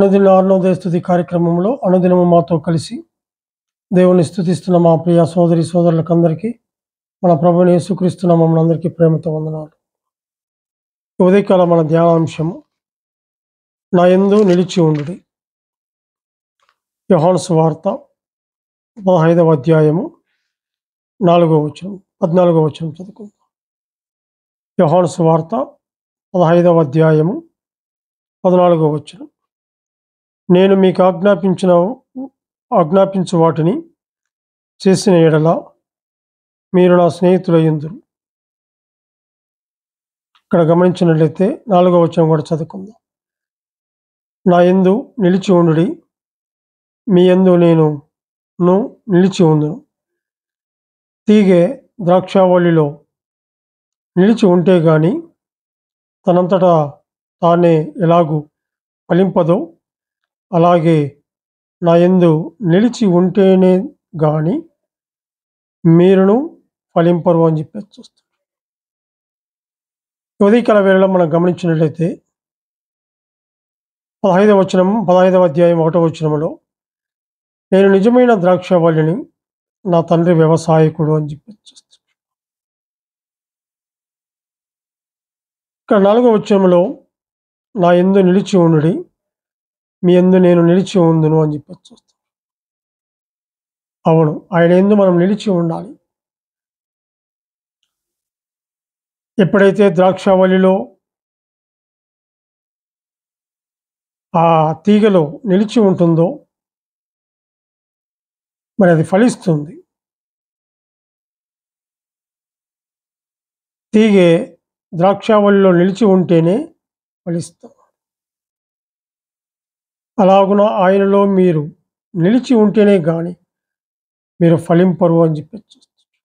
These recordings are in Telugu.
అనుదిన అరుణోదయ స్తుతి కార్యక్రమంలో అనుదినము మాతో కలిసి దేవుని స్తుతిస్తున్న మా ప్రియ సోదరి సోదరులకందరికీ మన ప్రభువైన యేసుక్రీస్తు నామమున అందరికీ ప్రేమతో వందనాలు. ఈ ఉదయకాల మన ధ్యానాంశము నా యందు నిలిచి ఉండుడి. యోహాను సువార్త 15వ అధ్యాయము 4వ వచనం 14వ వచనం చదువుకుందాం. యోహాను సువార్త 15వ అధ్యాయము 14వ వచనం. నేను మీకు ఆజ్ఞాపించు వాటిని చేసిన ఎడల మీరు నా స్నేహితులయ్యుందురు. ఇక్కడ గమనించినట్లయితే 4వ వచనం కూడా చదువుకుందాం. నా యందు నిలిచి ఉండుడి, మీ యందు నేను నిలిచి ఉందును. తీగె ద్రాక్షావళిలో నిలిచి ఉంటే గాని తనంతటా తానే ఎలాగూ ఫలింపదో, అలాగే నా యందు నిలిచి ఉంటేనే గాని మీరును ఫలింపరు అని చెప్పి చూస్తాం. ఉదయకాల వేళలో మనం గమనించినట్లయితే 15వ అధ్యాయం 1వ వచనంలో నేను నిజమైన ద్రాక్షావళిని, నా తండ్రి వ్యవసాయకుడు అని చెప్పి చూస్తాం. ఇక్కడ 4వ వచనంలో నా యందు నిలిచి ఉండుడి, మీ యందు నేను నిలిచి ఉందును అని చెప్పి చూస్తాం. అవును, ఆయన యందు మనం నిలిచి ఉండాలి. ఎప్పుడైతే ద్రాక్షావళిలో ఆ తీగలో నిలిచి ఉంటుందో మరి అది ఫలిస్తుంది. తీగె ద్రాక్షావళిలో నిలిచి ఉంటేనే ఫలిస్తాం. అలాగున ఆయనలో మీరు నిలిచి ఉంటేనే కానీ మీరు ఫలింపరు అని చెప్పి చూస్తారు.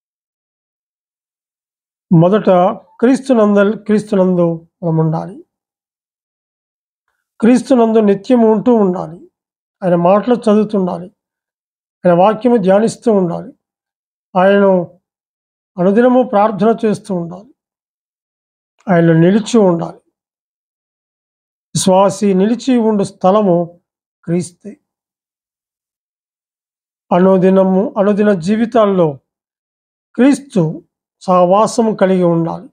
మొదట క్రీస్తునందు మనం ఉండాలి. క్రీస్తునందు నిత్యము ఉంటూ ఉండాలి. ఆయన మాటలు చదువుతుండాలి. ఆయన వాక్యము ధ్యానిస్తూ ఉండాలి. ఆయనను అనుదినము ప్రార్థన చేస్తూ ఉండాలి. ఆయనలో నిలిచి ఉండాలి. విశ్వాసి నిలిచి ఉండు స్థలము క్రీస్తే. అనుదిన జీవితాల్లో క్రీస్తు సహవాసము కలిగి ఉండాలి.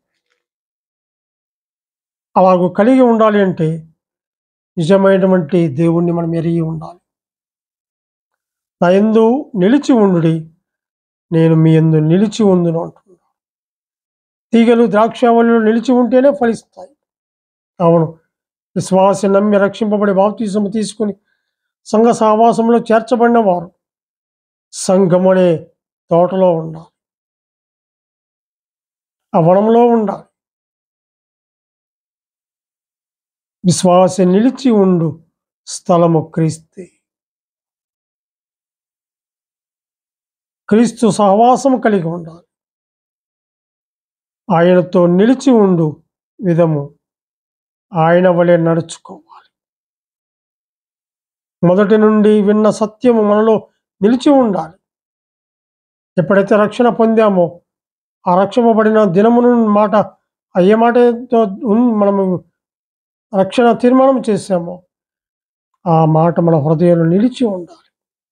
అలాగూ కలిగి ఉండాలి అంటే నిజమైనటువంటి దేవుణ్ణి మనం ఎరిగి ఉండాలి. నా యందు నిలిచి ఉండుడి, నేను మీ యందు నిలిచి ఉందును అంటున్నాను. తీగలు ద్రాక్షావళిలో నిలిచి ఉంటేనే ఫలిస్తాయి. అవును, విశ్వాసి నమ్మి రక్షింపబడి బాప్తిసము తీసుకుని సంఘ సహవాసంలో చేర్చబడిన వారు సంఘమనే తోటలో ఉండాలి, ఆ వనంలో ఉండాలి. విశ్వాసి నిలిచి ఉండు స్థలము క్రీస్తే. క్రీస్తు సహవాసము కలిగి ఉండాలి. ఆయనతో నిలిచి ఉండు విధము ఆయన వలె నడుచుకోవాలి. మొదటి నుండి విన్న సత్యము మనలో నిలిచి ఉండాలి. ఎప్పుడైతే రక్షణ పొందామో ఆ రక్షింపబడిన దినమును మాట అయ్యే మాటతో మనము రక్షణ తీర్మానం చేశామో ఆ మాట మన హృదయంలో నిలిచి ఉండాలి.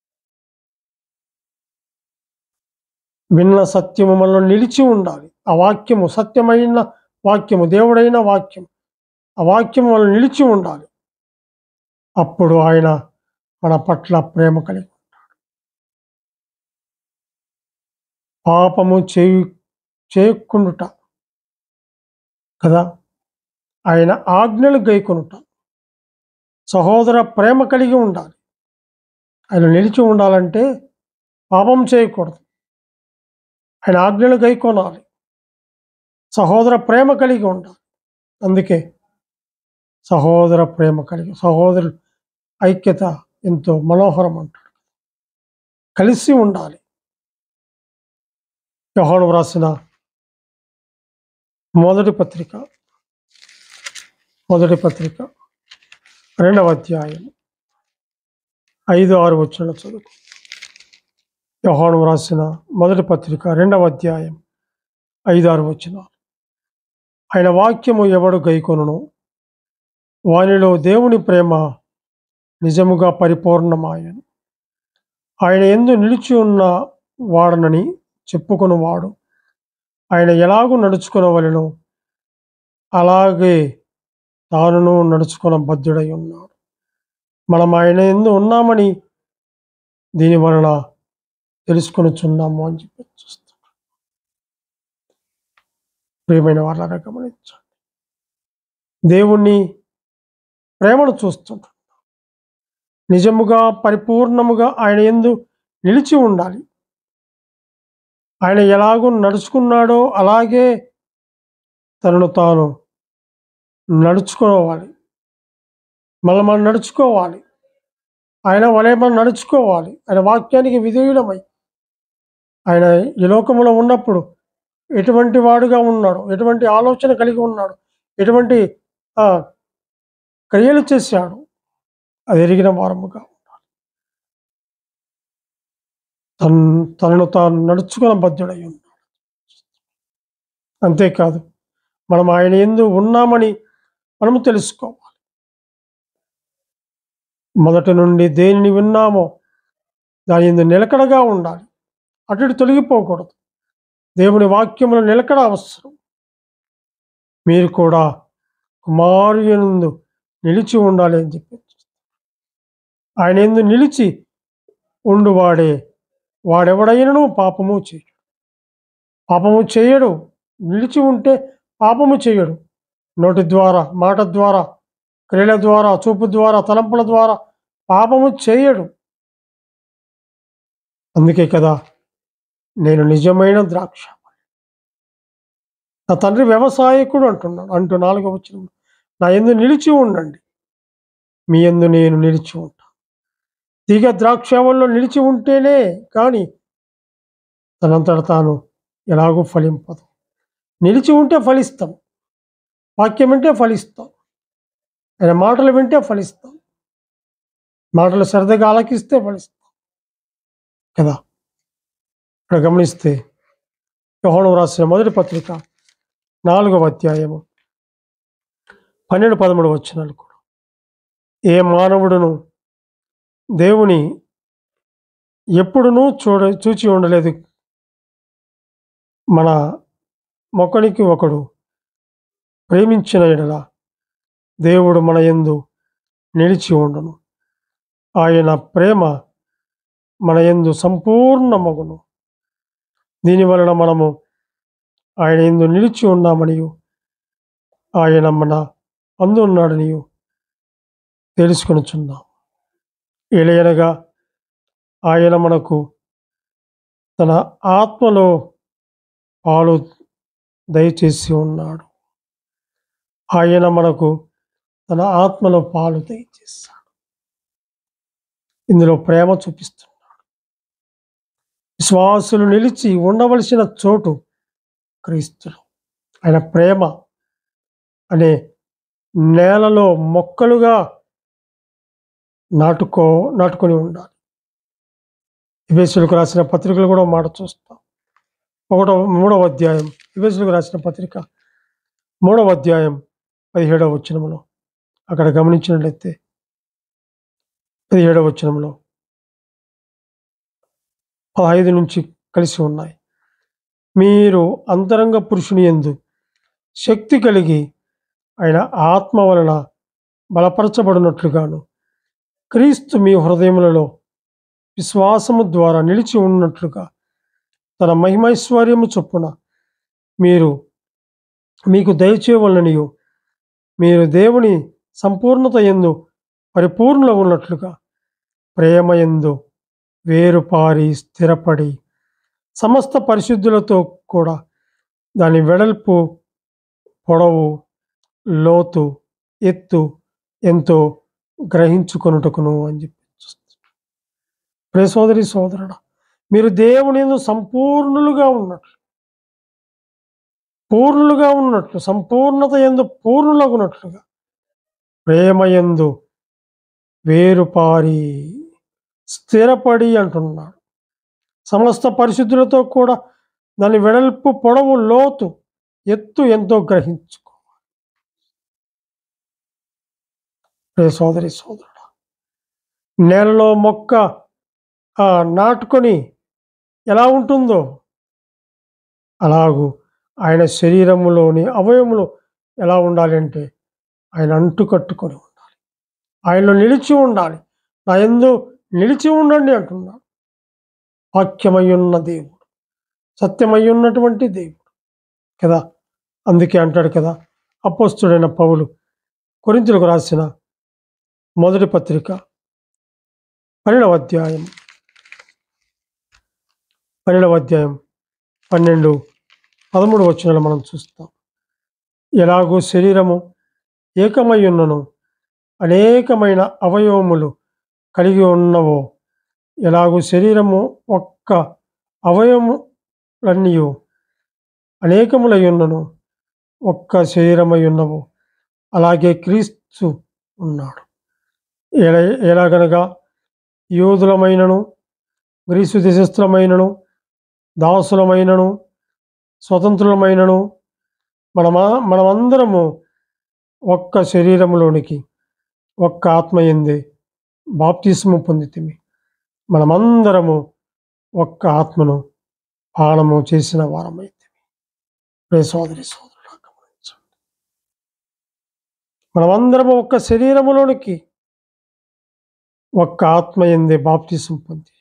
విన్న సత్యము మనలో నిలిచి ఉండాలి. ఆ వాక్యము సత్యమైన వాక్యము, దేవుడైన వాక్యం, ఆ వాక్యము మనలో నిలిచి ఉండాలి. అప్పుడు ఆయన మన పట్ల ప్రేమ కలిగి ఉంటాడు. పాపము చేయకుండుట కదా, ఆయన ఆజ్ఞలు గైకొనుట, సహోదర ప్రేమ కలిగి ఉండాలి. ఆయన నిలిచి ఉండాలంటే పాపం చేయకూడదు, ఆయన ఆజ్ఞలు గైకొనాలి, సహోదర ప్రేమ కలిగి ఉండాలి. అందుకే సహోదర ప్రేమ కలిగి, సహోదరుల ఐక్యత ఎంతో మనోహరం అంటాడు. కలిసి ఉండాలి. యోహాను వ్రాసిన మొదటి పత్రిక 2వ అధ్యాయం 5-6 వచనాలు చదువు. యోహాను వ్రాసిన మొదటి పత్రిక 2వ అధ్యాయం 5-6 వచనాలు. ఆయన వాక్యము ఎవడు గైకొనునో వానిలో దేవుని ప్రేమ నిజముగా పరిపూర్ణమాయను. ఆయన యందు నిలిచి ఉన్న వాడనని చెప్పుకొనువాడు ఆయన ఎలాగూ నడుచుకొనవలెనో అలాగే తానును నడుచుకొన బద్ధుడై ఉన్నాడు. మనం ఆయన యందు ఉన్నామని దీని వలన తెలుసుకొనుచున్నాము అని చెప్పి చూస్తాం. ప్రియమైన వాళ్ళగా గమనించండి. దేవుణ్ణి ప్రేమను చూస్తుంటాం. నిజముగా పరిపూర్ణముగా ఆయన యందు నిలిచి ఉండాలి. ఆయన ఎలాగూ నడుచుకున్నాడో అలాగే తనను తాను నడుచుకోవాలి. మనం నడుచుకోవాలి. ఆయన వలె మనం నడుచుకోవాలి. ఆయన వాక్యానికి విధేయులమై ఆయన ఈ లోకంలో ఉన్నప్పుడు ఎటువంటి వాడుగా ఉన్నాడు, ఎటువంటి ఆలోచన కలిగి ఉన్నాడు, ఎటువంటి క్రియలు చేశాడు, అది ఎరిగిన వారముగా ఉండాలి. తనను తాను నడుచుకున్న బద్ధుడై ఉన్నాడు. అంతేకాదు మనం ఆయన యందు ఉన్నామని మనము తెలుసుకోవాలి. మొదటి నుండి దేనిని విన్నామో దాని యందు నిలకడగా ఉండాలి. అటు ఇటు తొలగిపోకూడదు. దేవుని వాక్యములు నిలకడ అవసరం. మీరు కూడా కుమారుని యందు నిలిచి ఉండాలి అని చెప్పి ఆయన యందు నిలిచి వాడెవడైనను పాపము చేయడు. నిలిచి ఉంటే పాపము చేయడు. నోటి ద్వారా, మాట ద్వారా, క్రియల ద్వారా, చూపు ద్వారా, తలంపుల ద్వారా పాపము చేయడు. అందుకే కదా నేను నిజమైన ద్రాక్ష, నా తండ్రి వ్యవసాయకుడు అంటున్నాడు. 4వ వచనం, నా యందు నిలిచి ఉండండి, మీ యందు నేను నిలిచి ఉంటాను. తీగ ద్రాక్షవల్లో నిలిచి ఉంటేనే కానీ తనంతట తాను ఎలాగూ ఫలింపదు. నిలిచి ఉంటే ఫలిస్తాం. వాక్యం వింటే ఫలిస్తాం. ఆయన మాటలు వింటే ఫలిస్తాం. మాటలు శ్రద్ధగా ఆలకిస్తే ఫలిస్తాం కదా. ఇక్కడ గమనిస్తే యోహాను రాసిన మొదటి పత్రిక 4వ అధ్యాయము 12-13 వచనాలు కూడా, ఏ మానవుడును దేవుని ఎప్పుడునూ చూచి ఉండలేదు. మన మొక్కనికి ఒకడు ప్రేమించిన ఎడల దేవుడు మన యందు నిలిచి ఉండును. ఆయన ప్రేమ మన యందు సంపూర్ణమగును. దీని వలన మనము ఆయన యందు నిలిచి ఉన్నామనియు ఆయన మన అందు ఉన్నాడనియు తెలుసుకొనుచున్నాం. ఏలయనగా ఆయన మనకు తన ఆత్మలో పాలు దయచేసి ఉన్నాడు. ఆయన మనకు తన ఆత్మలో పాలు దయచేశాడు. ఇందులో ప్రేమ చూపిస్తున్నాడు. విశ్వాసులు నిలిచి ఉండవలసిన చోటు క్రీస్తులో. ఆయన ప్రేమ అనే నేలలో మొక్కలుగా నాటుకొని ఉండాలి. ఎఫెసీయులకు రాసిన పత్రికలు కూడా మాట చూస్తాం. 3వ అధ్యాయం, ఎఫెసీయులకు రాసిన పత్రిక 3వ అధ్యాయం 17వ వచనంలో అక్కడ గమనించినట్లయితే 17వ వచనంలో 15 నుంచి కలిసి ఉన్నాయి. మీరు అంతరంగ పురుషుని యందు శక్తి కలిగి ఆయన ఆత్మ వలన బలపరచబడినట్లుగాను క్రీస్తు మీ హృదయములలో విశ్వాసము ద్వారా నిలిచి ఉన్నట్లుగా తన మహిమైశ్వర్యము చొప్పున మీకు దయచేయవలననియు మీరు దేవుని సంపూర్ణత యందు పరిపూర్ణులు ఉన్నట్లుగా ప్రేమ యందు వేరుపారి స్థిరపడి సమస్త పరిశుద్ధులతో కూడా దాని వెడల్పు, పొడవు, లోతు, ఎత్తు ఎంతో గ్రహించుకొనుటకును అని చెప్పి చూస్తుంది. ప్రియ సోదరి సోదరుడా, మీరు దేవుని యందు సంపూర్ణులుగా ఉన్నట్లు సంపూర్ణత యందు పూర్ణులగునట్లుగా ప్రేమ యందు వేరుపారి స్థిరపడి అంటున్నాడు. సమస్త పరిశుద్ధులతో కూడా దాని వెడల్పు, పొడవు, లోతు, ఎత్తు ఎంతో గ్రహించుకోవాలి. ప్రియ సోదరి సోదరుడా, నేలలో మొక్క నాటుకొని ఎలా ఉంటుందో అలాగూ ఆయన శరీరములోని అవయములు ఎలా ఉండాలి అంటే ఆయన అంటుకట్టుకొని ఉండాలి, ఆయనలో నిలిచి ఉండాలి. నా యందు నిలిచి ఉండండి అంటున్నాడు. వాక్యమయ్యున్న దేవుడు, సత్యమయ్యున్నటువంటి దేవుడు కదా. అందుకే అంటాడు కదా అపోస్తలుడైన పౌలు కొరింథీయులకు రాసిన మొదటి పత్రిక 12వ అధ్యాయం 12, 13 వచనాలు మనం చూస్తాం. ఎలాగూ శరీరము ఏకమై ఉన్నను అనేకమైన అవయవములు కలిగి ఉన్నవో, ఎలాగూ శరీరము ఒక్క అవయవములన్నీ అనేకములై ఉన్నను ఒక్క శరీరమై ఉన్నవో, అలాగే క్రీస్తు ఉన్నాడు. ఎలాగనగా యూదులమైనను గ్రీసు దేశస్థులమైనను దాసులమైనను స్వతంత్రులమైనను మనమందరము ఒక్క శరీరములోనికి ఒక్క ఆత్మయందే బాప్తిస్ము పొందితిమి. మనమందరము ఒక్క ఆత్మను పానము చేసిన వారమైతిమి. సోదరి సోదరులు గమనించండి, మనమందరము ఒక్క శరీరములోనికి ఒక్క ఆత్మయందే బాప్తిస్ము పొంది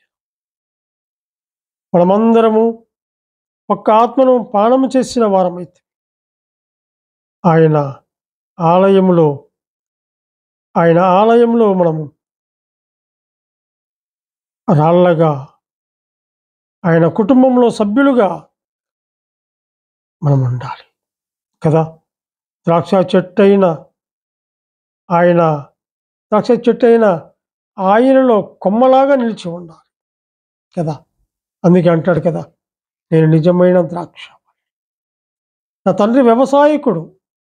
మనమందరము ఒక్క ఆత్మను పానము చేసిన వారమైతే ఆయన ఆలయంలో మనము రాళ్ళగా, ఆయన కుటుంబంలో సభ్యులుగా మనం ఉండాలి కదా. ద్రాక్ష చెట్టు అయిన ఆయనలో కొమ్మలాగా నిలిచి ఉండాలి కదా. అందుకే అంటాడు కదా, నేను నిజమైన ద్రాక్ష, నా తండ్రి వ్యవసాయకుడు,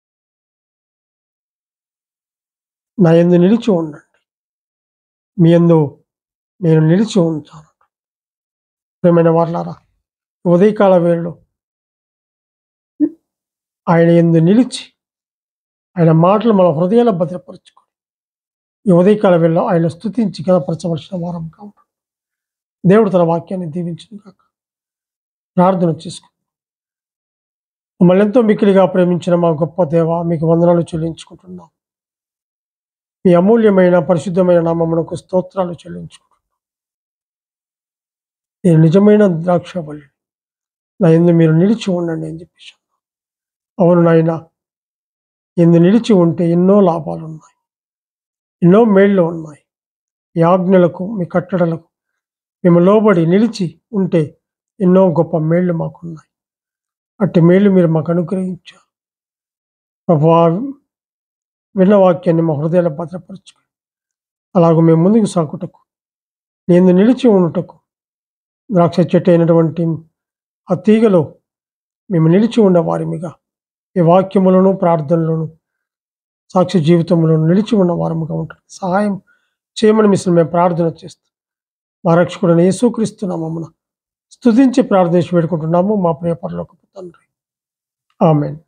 నా యందు నిలిచి ఉండండి, మీ యందు నేను నిలిచి ఉంటాను. ప్రియమైన వారలారా, ఉదయకాల వేళలో ఆయన యందు నిలిచి ఆయన మాటలు మన హృదయాల్లో భద్రపరచుకొని ఈ ఉదయకాల వేళలో ఆయన స్తుతించి గణపరచవలసిన వారం కావాలి. దేవుడు తన వాక్యాన్ని దీవించును గాక. ప్రార్థన చేసుకుందాం. మమ్మల్ని ఎంతో మిక్కిలిగా ప్రేమించిన మా గొప్ప దేవ, మీకు వందనాలు చెల్లించుకుంటున్నాం. మీ అమూల్యమైన పరిశుద్ధమైన నామమునకు స్తోత్రాలు చెల్లించుకుంటున్నాం. నేను నిజమైన ద్రాక్షవల్లి, నా యందు మీరు నిలిచి ఉండండి అని చెప్పేసి. అవును నాయన, యందు నిలిచి ఉంటే ఎన్నో లాభాలు ఉన్నాయి, ఎన్నో మేళ్ళు ఉన్నాయి. మీ ఆజ్ఞలకు, మీ కట్టడలకు మేము లోబడి నిలిచి ఉంటే ఎన్నో గొప్ప మేళ్ళు మాకున్నాయి. అట్టి మేళ్ళు మీరు మాకు అనుగ్రహించారు ప్రభువా. విన్న వాక్యాన్ని మా హృదయాలు భద్రపరచుకొని అలాగూ మేము ముందుకు సాగుటకు, నేను నిలిచి ఉండుటకు, ద్రాక్ష చెట్టు అయినటువంటి ఆ తీగలో మేము నిలిచి ఉండే వారిమిగా, ఈ వాక్యములను ప్రార్థనలను సాక్షి జీవితంలో నిలిచి ఉన్న వారముగా ఉంటుంది. సహాయం చేయమని మిశ్రమ మేము ప్రార్థన చేస్తాం. మా రక్షకుడైన యేసుక్రీస్తు నామమున స్తుతించి ప్రార్థించి వేడుకుంటున్నాము మా ప్రియ పరలోకపు తండ్రి. ఆమేన్.